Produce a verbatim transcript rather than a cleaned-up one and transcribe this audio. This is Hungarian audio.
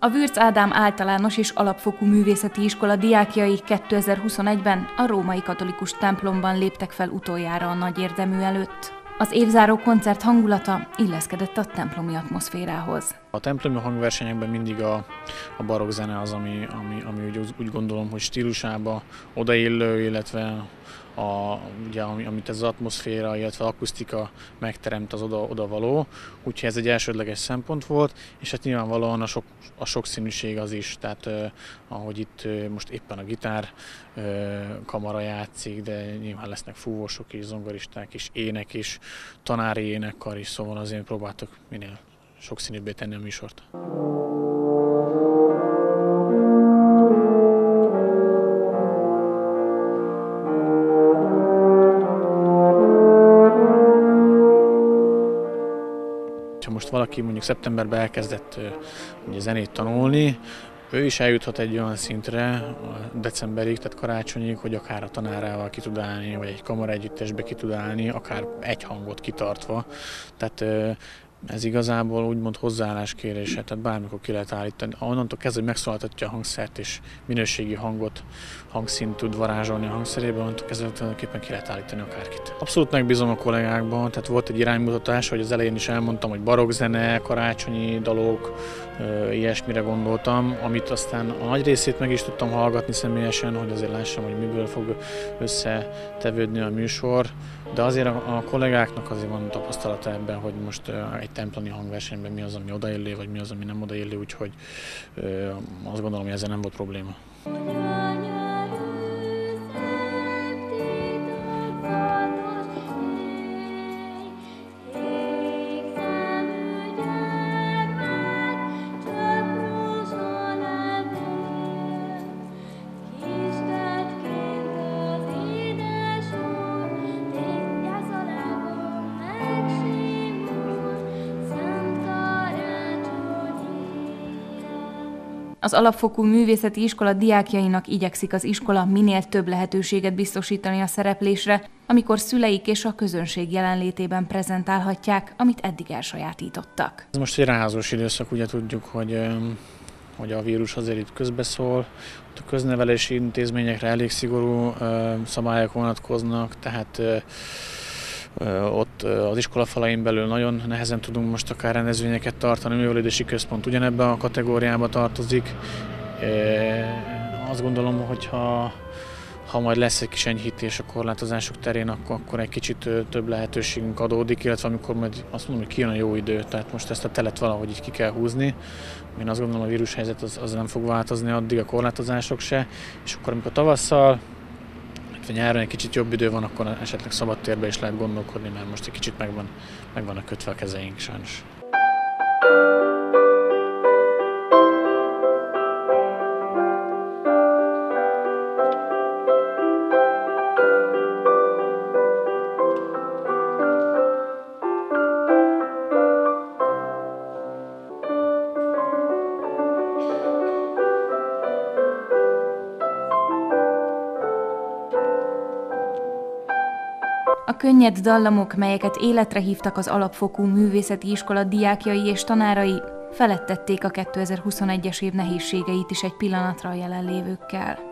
A Würz Ádám Általános és Alapfokú Művészeti Iskola diákjai kétezer-huszonegyben a római katolikus templomban léptek fel utoljára a nagy érdemű előtt. Az évzáró koncert hangulata illeszkedett a templomi atmoszférához. A templomi hangversenyekben mindig a, a barokk zene az, ami, ami, ami úgy, úgy gondolom, hogy stílusába odaillő, illetve a, ugye, amit ez az atmoszféra, illetve akusztika megteremt, az oda, oda való. Úgyhogy ez egy elsődleges szempont volt, és hát nyilvánvalóan a, sok, a sokszínűség az is, tehát eh, ahogy itt eh, most éppen a gitár eh, kamara játszik, de nyilván lesznek fúvósok is, zongoristák is, ének is, tanári énekkar is, szóval azért próbáltuk minél sokszínűbbé tenni a műsort. Ha most valaki mondjuk szeptemberben elkezdett ugye, zenét tanulni, ő is eljuthat egy olyan szintre decemberig, tehát karácsonyig, hogy akár a tanárával ki tud állni, vagy egy kamaraegyüttesbe ki tud állni, akár egy hangot kitartva. Tehát ez igazából úgymond hozzáálláskérése, tehát bármikor ki lehet állítani. Onnantól kezdve, hogy megszólaltatja a hangszert és minőségi hangot, hangszínt tud varázsolni a hangszerében, onnantól kezdve tulajdonképpen ki lehet állítani akárkit. Abszolút megbízom a kollégákban, tehát volt egy iránymutatás, hogy az elején is elmondtam, hogy barokk zene, karácsonyi dalok, ilyesmire gondoltam, amit aztán a nagy részét meg is tudtam hallgatni személyesen, hogy azért lássam, hogy miből fog összetevődni a műsor, de azért a, a kollégáknak azért van tapasztalata ebben, hogy most egy templomi hangversenyben mi az, ami odaillő, vagy mi az, ami nem odaillő, úgyhogy azt gondolom, hogy ezzel nem volt probléma. Az Alapfokú Művészeti Iskola diákjainak igyekszik az iskola minél több lehetőséget biztosítani a szereplésre, amikor szüleik és a közönség jelenlétében prezentálhatják, amit eddig elsajátítottak. Ez most egy ráházós időszak, ugye tudjuk, hogy, hogy a vírus azért itt közbeszól. A köznevelési intézményekre elég szigorú szabályok vonatkoznak, tehát ott az iskola falain belül nagyon nehezen tudunk most akár rendezvényeket tartani, a művelődési központ ugyanebben a kategóriába tartozik. Azt gondolom, hogy ha, ha majd lesz egy kis enyhítés a korlátozások terén, akkor, akkor egy kicsit több lehetőségünk adódik, illetve amikor majd azt mondom, hogy kijön a jó idő, tehát most ezt a telet valahogy így ki kell húzni. Én azt gondolom, a vírushelyzet az, az nem fog változni, addig a korlátozások se, és akkor amikor tavasszal, ha nyáron egy kicsit jobb idő van, akkor esetleg szabadtérbe is lehet gondolkodni, mert most egy kicsit megvan, megvannak kötve a kezeink sajnos. A könnyed dallamok, melyeket életre hívtak az Alapfokú Művészeti Iskola diákjai és tanárai, feledtették a kétezer-huszonegyes év nehézségeit is egy pillanatra a jelenlévőkkel.